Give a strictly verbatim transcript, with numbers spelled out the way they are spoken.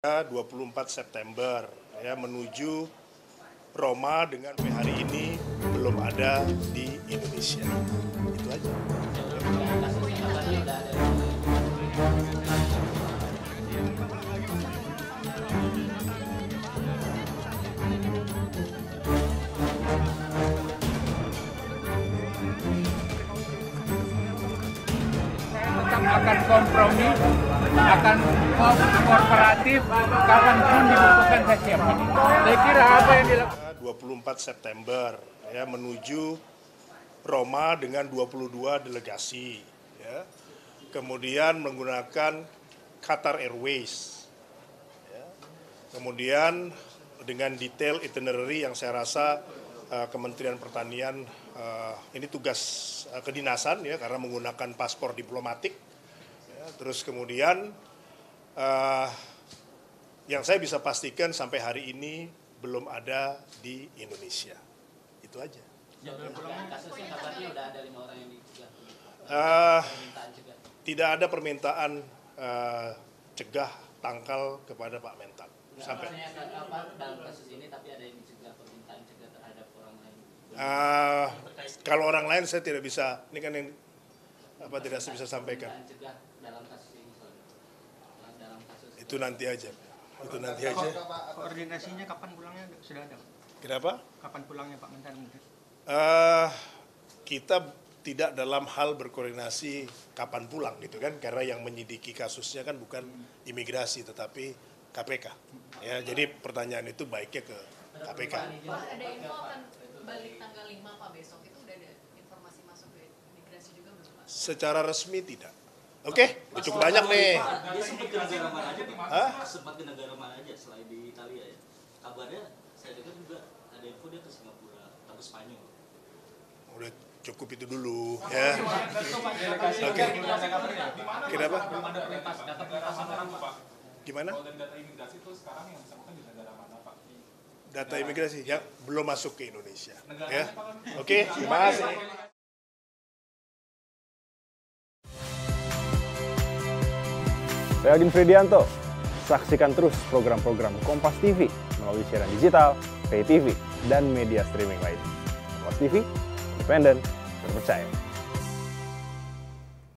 dua puluh empat September ya, menuju Roma dengan hari ini belum ada di Indonesia. Itu aja. Tetap akan kompromi, akan kooperatif, kapanpun dibutuhkan saya siap. Saya kira apa yang dilakukan dua puluh empat September ya, menuju Roma dengan dua puluh dua delegasi ya. Kemudian menggunakan Qatar Airways ya. Kemudian dengan detail itinerary yang saya rasa uh, Kementerian Pertanian uh, ini tugas uh, kedinasan ya, karena menggunakan paspor diplomatik ya. Terus kemudian uh, yang saya bisa pastikan sampai hari ini belum ada di Indonesia. Itu aja. Kasusnya kabarnya udah ada lima orang yang dicegah. Uh, tidak ada permintaan uh, cegah tangkal kepada Pak Mentan. Sampai apa dalam kasus ini tapi ada yang dicegah, permintaan cegah terhadap orang lain. Uh, kalau orang lain saya tidak bisa. Ini kan yang apa tidak bisa sampaikan. Cegah dalam kasus ini. Dalam kasus itu nanti aja. Itu nanti aja. Koordinasinya kapan pulangnya sudah ada? Kenapa? Kapan pulangnya Pak Mentan? Uh, kita tidak dalam hal berkoordinasi kapan pulang gitu kan, karena yang menyidiki kasusnya kan bukan imigrasi tetapi K P K. Ya, jadi pertanyaan itu baiknya ke K P K. Pak, ada info akan balik tanggal lima Pak besok, itu udah ada informasi masuk ke imigrasi juga belum Pak? Secara resmi tidak. Oke, okay? Cukup banyak nih. Dia sempat ke negara mana aja, Hah? Sempat ke negara mana aja selain di Italia ya? Kabarnya saya dengar juga ada info dia ke Singapura atau ke Spanyol. Udah cukup itu dulu ya. Oke. Kenapa? Gimana? Data imigrasi itu sekarang yang disebutkan di negara mana Pak? Data imigrasi ya belum masuk ke Indonesia. Ya. Oke, terima kasih. Saya Agin Fridianto. Saksikan terus program-program Kompas T V melalui siaran digital, pay T V, dan media streaming lain. Kompas T V, independen, terpercaya.